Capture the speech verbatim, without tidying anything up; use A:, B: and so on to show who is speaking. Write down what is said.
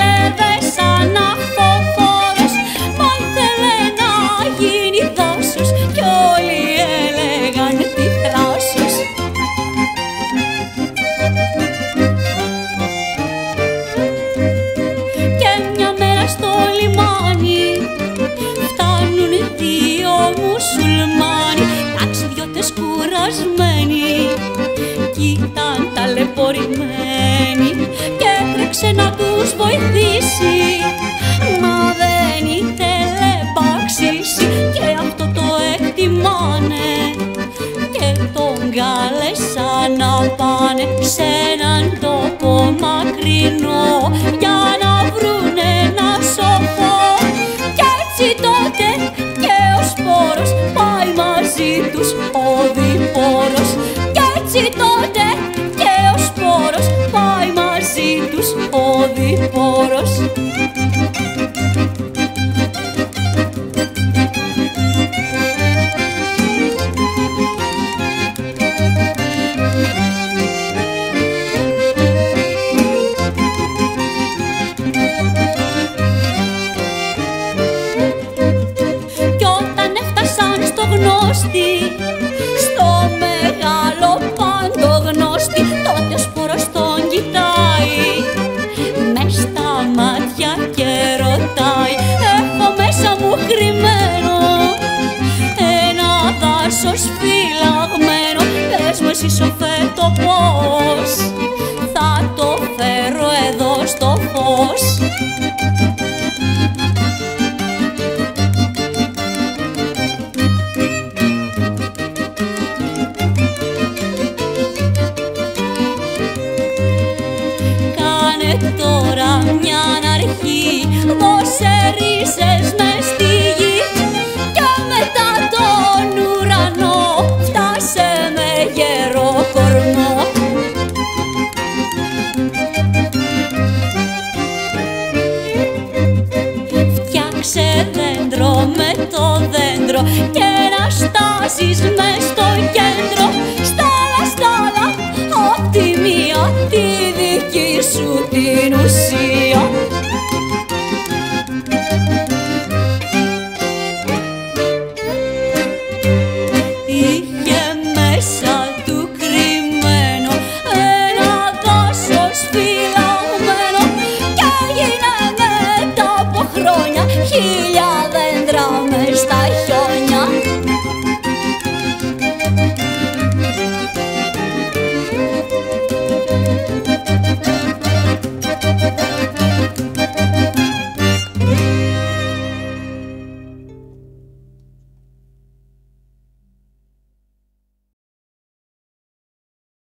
A: δούλευε σαν αυτοφόρος, μα ήθελε να γίνει δάσος κι όλοι έλεγαν τι θράσος. Και μια μέρα στο λιμάνι φτάνουν δύο μουσουλμάνοι, ταξιδιώτες κουρασμένοι κι ήταν ταλαιπωρημένοι και έτρεξε να τους βοηθήσει, μα δεν ήθελε μπαξίσει και αυτό το εκτιμάνε και τον κάλεσαν να πάνε σε έναν τόπο μακρινό για να βρουν ένα σοφό. Κι έτσι τότε και ο σπόρος πάει μαζί τους ο διπόρος. Κι έτσι τότε και ο σπόρος πάει μαζί τους ο διπόρος. Κι όταν έφτασαν στο γνώστη, στο μεγάλο παντογνώστη, τότε ο σπόρος τον κοιτάει μες στα μάτια και ρωτάει, έχω μέσα μου κρυμμένο ένα δάσος φυλαγμένο, πες μου εσύ σοφέ το πώς θα το φέρω εδώ στο φως. Τώρα μια αρχή, δώσε ρίζες μες στη γη και μετά τον ουρανό φτάσε με γερό κορμό. Φτιάξε δέντρο με το δέντρο και να στάσεις μες στο κέντρο. Στάλα, στάλα, απ' τη μία τη δική σου την ουσία. Είχε μέσα του κρυμμένο ένα δάσος φυλαγμένο κι έγινε μετά από χρόνια χίλια δέντρα μες στα χιόνια.